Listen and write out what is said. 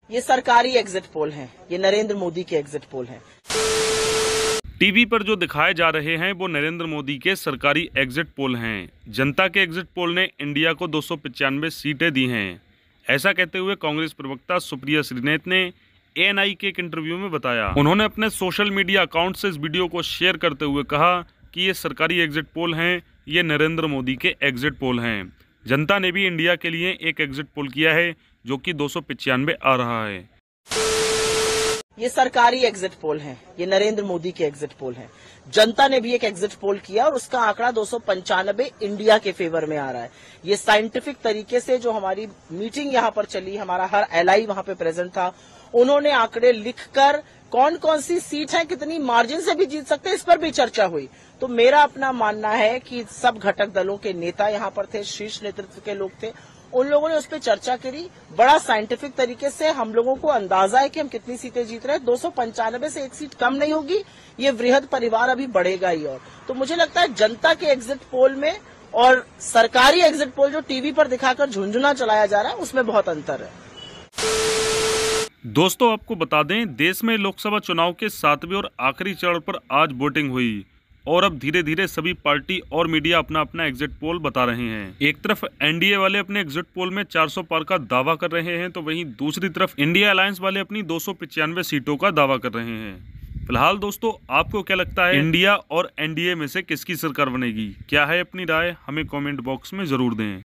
ये सरकारी exit poll हैं, ये नरेंद्र मोदी के एग्जिट पोल हैं। टीवी पर जो दिखाए जा रहे हैं वो नरेंद्र मोदी के सरकारी एग्जिट पोल हैं। जनता के एग्जिट पोल ने इंडिया को 295 सीटें दी हैं। ऐसा कहते हुए कांग्रेस प्रवक्ता सुप्रिया श्रीनेत ने एएनआई के एक इंटरव्यू में बताया। उन्होंने अपने सोशल मीडिया अकाउंट से इस वीडियो को शेयर करते हुए कहा कि ये सरकारी एग्जिट पोल हैं, ये नरेंद्र मोदी के एग्जिट पोल हैं। जनता ने भी इंडिया के लिए एक एग्जिट पोल किया है जो कि 295 आ रहा है। ये सरकारी एग्जिट पोल हैं, ये नरेंद्र मोदी के एग्जिट पोल हैं। जनता ने भी एक एग्जिट पोल किया और उसका आंकड़ा 295 इंडिया के फेवर में आ रहा है। ये साइंटिफिक तरीके से जो हमारी मीटिंग यहाँ पर चली, हमारा हर एलआई वहां पे प्रेजेंट था, उन्होंने आंकड़े लिखकर कौन कौन सी सीट है, कितनी मार्जिन से भी जीत सकते हैं, इस पर भी चर्चा हुई। तो मेरा अपना मानना है कि सब घटक दलों के नेता यहाँ पर थे, शीर्ष नेतृत्व के लोग थे, उन लोगों ने उस पर चर्चा करी। बड़ा साइंटिफिक तरीके से हम लोगों को अंदाजा है कि हम कितनी सीटें जीत रहे हैं। 295 से एक सीट कम नहीं होगी, ये वृहद परिवार अभी बढ़ेगा ही। और तो मुझे लगता है जनता के एग्जिट पोल में और सरकारी एग्जिट पोल जो टीवी पर दिखाकर झुंझुना चलाया जा रहा है, उसमें बहुत अंतर है। दोस्तों, आपको बता दें, देश में लोकसभा चुनाव के 7वें और आखिरी चरण पर आज वोटिंग हुई और अब धीरे धीरे सभी पार्टी और मीडिया अपना अपना एग्जिट पोल बता रहे हैं। एक तरफ एनडीए वाले अपने एग्जिट पोल में 400 पार का दावा कर रहे हैं, तो वहीं दूसरी तरफ इंडिया अलायंस वाले अपनी 295 सीटों का दावा कर रहे हैं। फिलहाल दोस्तों, आपको क्या लगता है, इंडिया और एनडीए में से किसकी सरकार बनेगी? क्या है अपनी राय? हमें कमेंट बॉक्स में जरूर दें।